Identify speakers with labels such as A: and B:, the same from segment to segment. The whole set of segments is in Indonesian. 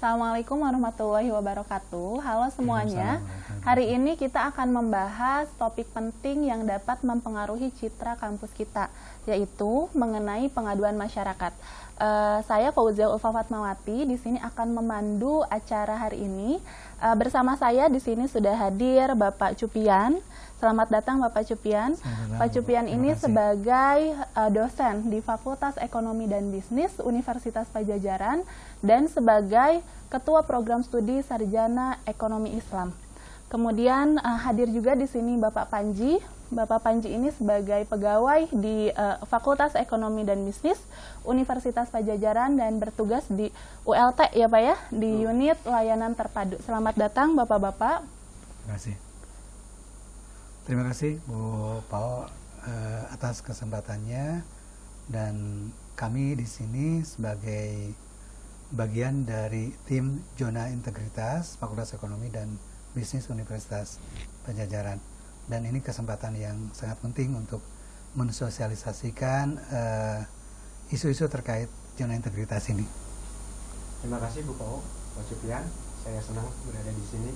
A: Assalamualaikum warahmatullahi wabarakatuh. Halo semuanya. Hari ini kita akan membahas topik penting yang dapat mempengaruhi citra kampus kita, yaitu mengenai pengaduan masyarakat. Saya Fauzia Ulfa Fatmawati di sini akan memandu acara hari ini. Bersama saya di sini sudah hadir Bapak Cupian. Selamat datang Bapak Cupian. Pak Cupian ini sebagai dosen di Fakultas Ekonomi dan Bisnis Universitas Padjadjaran dan sebagai Ketua Program Studi Sarjana Ekonomi Islam. Kemudian hadir juga di sini Bapak Panji. Bapak Panji ini sebagai pegawai di Fakultas Ekonomi dan Bisnis Universitas Padjadjaran dan bertugas di ULT ya Pak ya, di unit layanan terpadu. Selamat datang Bapak-bapak.
B: Terima kasih. Terima kasih Bu Pao atas kesempatannya, dan kami di sini sebagai bagian dari tim Zona Integritas Fakultas Ekonomi dan Bisnis Universitas Padjadjaran, dan ini kesempatan yang sangat penting untuk mensosialisasikan isu-isu terkait zona integritas ini.
C: Terima kasih Bu Pao, Pak Cupian. Saya senang berada di sini.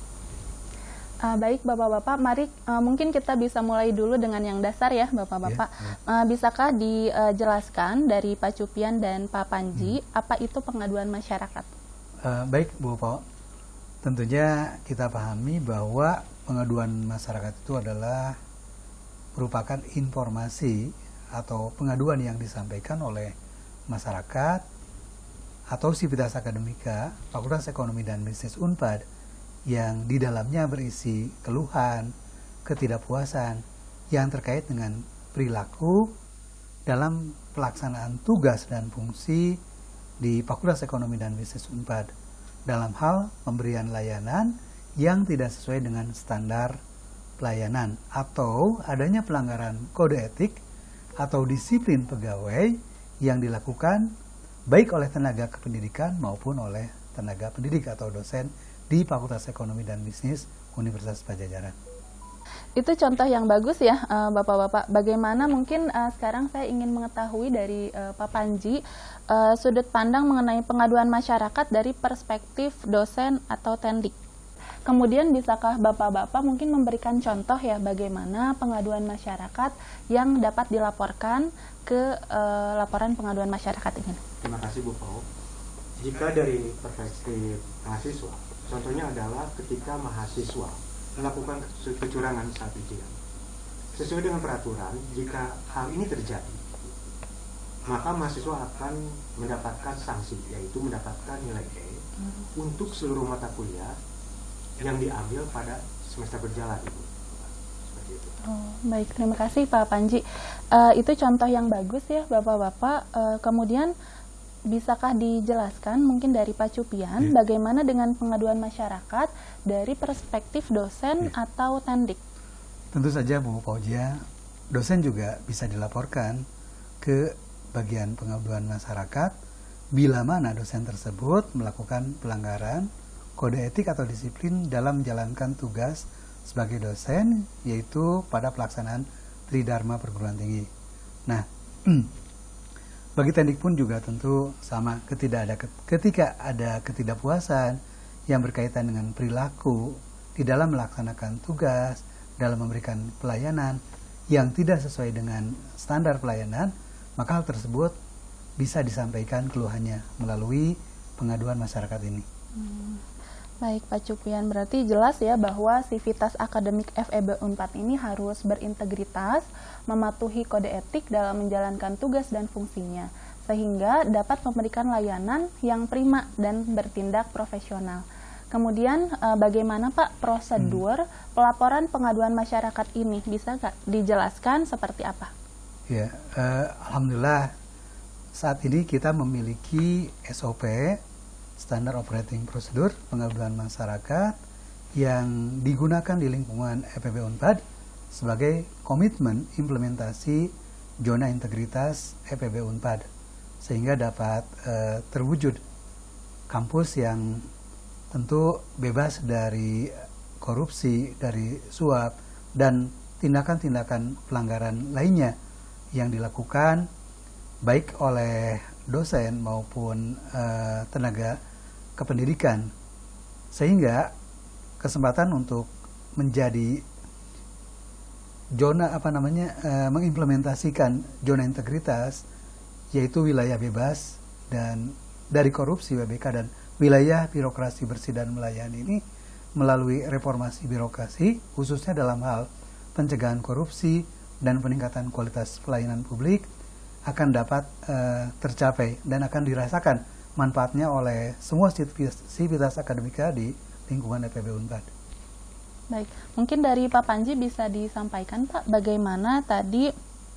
A: Baik Bapak-bapak, mari mungkin kita bisa mulai dulu dengan yang dasar ya Bapak-bapak. Bisakah dijelaskan dari Pak Cupian dan Pak Panji apa itu pengaduan masyarakat?
B: Baik Bu Pao, tentunya kita pahami bahwa pengaduan masyarakat itu adalah merupakan informasi atau pengaduan yang disampaikan oleh masyarakat atau sivitas akademika Fakultas Ekonomi dan Bisnis Unpad yang di dalamnya berisi keluhan, ketidakpuasan yang terkait dengan perilaku dalam pelaksanaan tugas dan fungsi di Fakultas Ekonomi dan Bisnis Unpad dalam hal pemberian layanan yang tidak sesuai dengan standar pelayanan atau adanya pelanggaran kode etik atau disiplin pegawai yang dilakukan baik oleh tenaga kependidikan maupun oleh tenaga pendidik atau dosen di Fakultas Ekonomi dan Bisnis Universitas Padjadjaran.
A: Itu contoh yang bagus ya Bapak-bapak. Bagaimana mungkin sekarang saya ingin mengetahui dari Pak Panji sudut pandang mengenai pengaduan masyarakat dari perspektif dosen atau tendik. Kemudian bisakah Bapak-bapak mungkin memberikan contoh ya bagaimana pengaduan masyarakat yang dapat dilaporkan ke laporan pengaduan masyarakat ini.
C: Terima kasih Bu Pao. Jika dari perspektif mahasiswa, contohnya adalah ketika mahasiswa melakukan kecurangan saat ujian. Sesuai dengan peraturan, jika hal ini terjadi, maka mahasiswa akan mendapatkan sanksi, yaitu mendapatkan nilai E untuk seluruh mata kuliah yang diambil pada semester berjalan, Ibu. Seperti itu.
A: Baik, terima kasih Pak Panji. Itu contoh yang bagus ya Bapak-bapak. Kemudian bisakah dijelaskan mungkin dari Pak Cupian bagaimana dengan pengaduan masyarakat dari perspektif dosen atau tendik?
B: Tentu saja Bu Fauzia, dosen juga bisa dilaporkan ke bagian pengaduan masyarakat bila mana dosen tersebut melakukan pelanggaran kode etik atau disiplin dalam menjalankan tugas sebagai dosen, yaitu pada pelaksanaan Tridharma perguruan tinggi. Nah, bagi tendik pun juga tentu sama, ketika ada ketidakpuasan yang berkaitan dengan perilaku di dalam melaksanakan tugas, dalam memberikan pelayanan yang tidak sesuai dengan standar pelayanan, maka hal tersebut bisa disampaikan keluhannya melalui pengaduan masyarakat ini.
A: Baik Pak Cupian, berarti jelas ya bahwa sivitas akademik FEB Unpad ini harus berintegritas, mematuhi kode etik dalam menjalankan tugas dan fungsinya, sehingga dapat memberikan layanan yang prima dan bertindak profesional. Kemudian bagaimana Pak prosedur pelaporan pengaduan masyarakat ini, bisa nggak dijelaskan seperti apa?
B: Ya, alhamdulillah saat ini kita memiliki SOP, Standar Operating Procedure pengaduan masyarakat, yang digunakan di lingkungan FEB Unpad sebagai komitmen implementasi zona integritas FEB Unpad, sehingga dapat terwujud kampus yang tentu bebas dari korupsi, dari suap, dan tindakan-tindakan pelanggaran lainnya yang dilakukan baik oleh dosen maupun tenaga kependidikan, sehingga kesempatan untuk menjadi zona mengimplementasikan zona integritas, yaitu wilayah bebas dan dari korupsi WBK dan wilayah birokrasi bersih dan melayani ini melalui reformasi birokrasi khususnya dalam hal pencegahan korupsi dan peningkatan kualitas pelayanan publik akan dapat tercapai dan akan dirasakan manfaatnya oleh semua sivitas akademika di lingkungan FEB Unpad.
A: Baik, mungkin dari Pak Panji bisa disampaikan Pak bagaimana tadi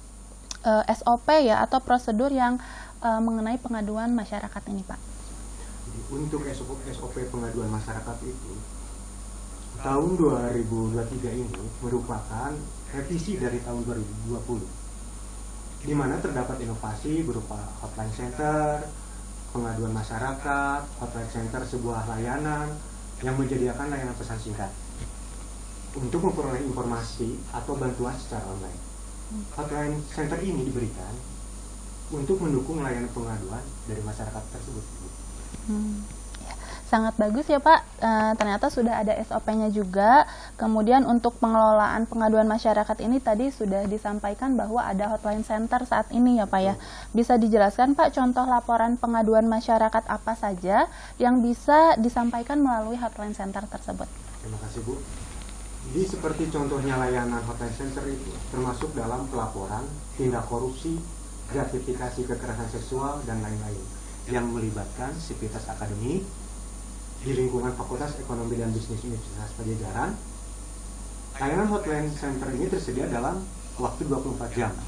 A: SOP ya atau prosedur yang mengenai pengaduan masyarakat ini Pak.
C: Jadi, untuk SOP pengaduan masyarakat itu tahun 2023 ini merupakan revisi dari tahun 2020, di mana terdapat inovasi berupa hotline center, pengaduan masyarakat, hotline center sebuah layanan yang menyediakan layanan pesan singkat untuk memperoleh informasi atau bantuan secara online. Hotline center ini diberikan untuk mendukung layanan pengaduan dari masyarakat tersebut.
A: Ya, sangat bagus ya Pak, ternyata sudah ada SOP-nya juga. Kemudian untuk pengelolaan pengaduan masyarakat ini tadi sudah disampaikan bahwa ada hotline center saat ini ya Pak ya. Bisa dijelaskan Pak contoh laporan pengaduan masyarakat apa saja yang bisa disampaikan melalui hotline center tersebut?
C: Terima kasih Bu. Jadi seperti contohnya layanan hotline center itu termasuk dalam pelaporan tindak korupsi, gratifikasi kekerasan seksual, dan lain-lain yang melibatkan sivitas akademik di lingkungan Fakultas Ekonomi dan Bisnis Universitas Padjadjaran. Layanan hotline center ini tersedia dalam waktu 24 jam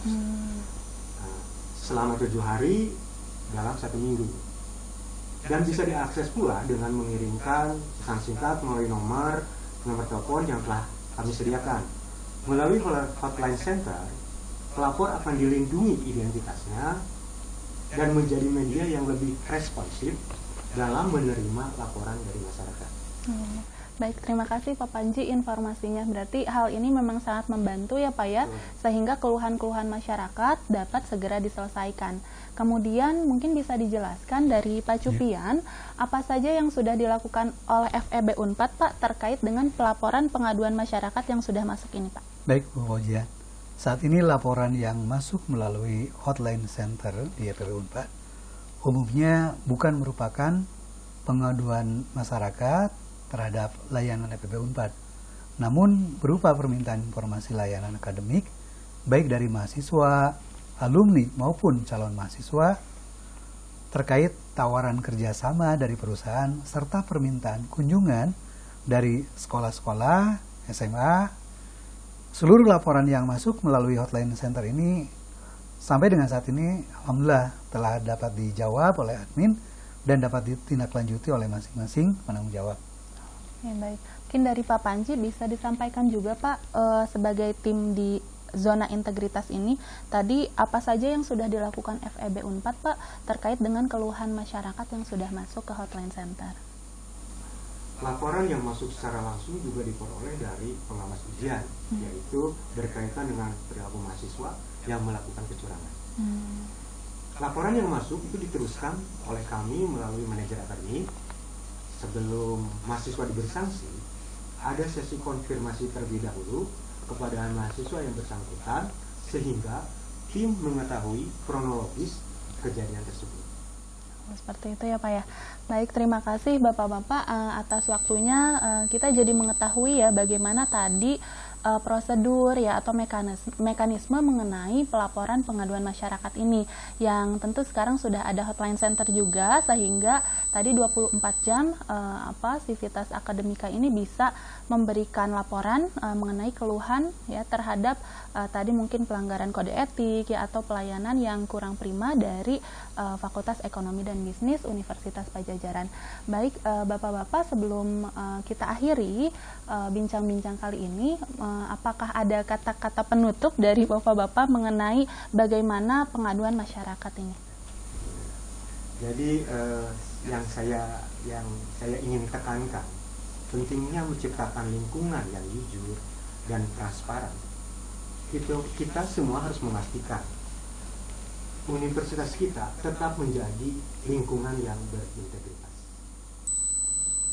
C: selama 7 hari dalam 1 minggu, dan bisa diakses pula dengan mengirimkan pesan singkat melalui nomor telepon yang telah kami sediakan. Melalui hotline center, pelapor akan dilindungi identitasnya dan menjadi media yang lebih responsif dalam menerima laporan dari masyarakat.
A: Baik, terima kasih Pak Panji informasinya. Berarti hal ini memang sangat membantu ya Pak ya, sehingga keluhan-keluhan masyarakat dapat segera diselesaikan. Kemudian mungkin bisa dijelaskan dari Pak Cupian, apa saja yang sudah dilakukan oleh FEB Unpad Pak terkait dengan pelaporan pengaduan masyarakat yang sudah masuk ini Pak?
B: Baik Bu Fauzia, saat ini laporan yang masuk melalui hotline center di FEB Unpad umumnya bukan merupakan pengaduan masyarakat terhadap layanan FEB Unpad, namun berupa permintaan informasi layanan akademik baik dari mahasiswa, alumni maupun calon mahasiswa terkait tawaran kerjasama dari perusahaan serta permintaan kunjungan dari sekolah-sekolah, SMA. Seluruh laporan yang masuk melalui hotline center ini sampai dengan saat ini alhamdulillah telah dapat dijawab oleh admin dan dapat ditindaklanjuti oleh masing-masing penanggung jawab.
A: Ya, baik. Mungkin dari Pak Panji bisa disampaikan juga Pak sebagai tim di zona integritas ini tadi apa saja yang sudah dilakukan FEB Unpad Pak terkait dengan keluhan masyarakat yang sudah masuk ke hotline center?
C: Laporan yang masuk secara langsung juga diperoleh dari pengawas ujian, yaitu berkaitan dengan perilaku mahasiswa yang melakukan kecurangan. Laporan yang masuk itu diteruskan oleh kami melalui manajer akademik. Sebelum mahasiswa diberi sanksi, ada sesi konfirmasi terlebih dahulu kepada mahasiswa yang bersangkutan sehingga tim mengetahui kronologis kejadian tersebut.
A: Seperti itu ya Pak ya. Baik, terima kasih Bapak-Bapak atas waktunya. Kita jadi mengetahui ya bagaimana tadi prosedur ya atau mekanisme mengenai pelaporan pengaduan masyarakat ini yang tentu sekarang sudah ada hotline center juga sehingga tadi 24 jam sivitas akademika ini bisa memberikan laporan mengenai keluhan ya terhadap tadi mungkin pelanggaran kode etik ya atau pelayanan yang kurang prima dari Fakultas Ekonomi dan Bisnis Universitas Padjadjaran. Baik Bapak-bapak, sebelum kita akhiri bincang-bincang kali ini, apakah ada kata-kata penutup dari Bapak-bapak mengenai bagaimana pengaduan masyarakat ini?
C: Jadi yang saya ingin tekankan, pentingnya menciptakan lingkungan yang jujur dan transparan. Kita semua harus memastikan universitas kita tetap menjadi lingkungan yang berintegritas.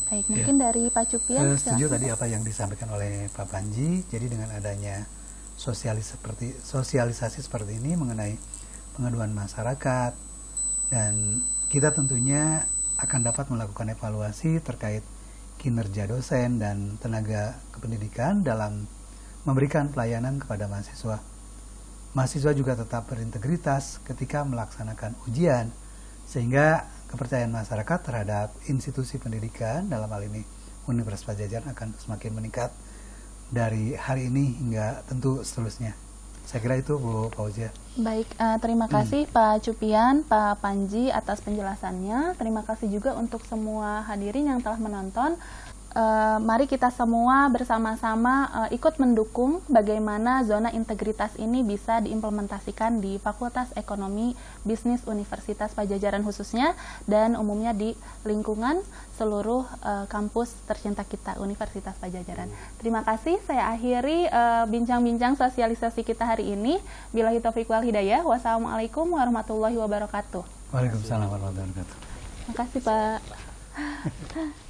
A: Baik, mungkin dari Pak Cupian.
B: Setuju tadi apa yang disampaikan oleh Pak Panji. Jadi dengan adanya sosialisasi seperti ini mengenai pengaduan masyarakat, dan kita tentunya akan dapat melakukan evaluasi terkait kinerja dosen dan tenaga kependidikan dalam memberikan pelayanan kepada mahasiswa. Mahasiswa juga tetap berintegritas ketika melaksanakan ujian, sehingga kepercayaan masyarakat terhadap institusi pendidikan, dalam hal ini Universitas Padjadjaran, akan semakin meningkat dari hari ini hingga tentu seterusnya. Saya kira itu, Bu Fauzia.
A: Baik, terima kasih Pak Cupian, Pak Panji atas penjelasannya. Terima kasih juga untuk semua hadirin yang telah menonton. Mari kita semua bersama-sama ikut mendukung bagaimana zona integritas ini bisa diimplementasikan di Fakultas Ekonomi Bisnis Universitas Padjadjaran khususnya, dan umumnya di lingkungan seluruh kampus tercinta kita, Universitas Padjadjaran. Terima kasih, saya akhiri bincang-bincang sosialisasi kita hari ini. Billahi taufiq wal hidayah. Wassalamualaikum warahmatullahi wabarakatuh.
B: Waalaikumsalam warahmatullahi wabarakatuh.
A: Terima kasih, Pak.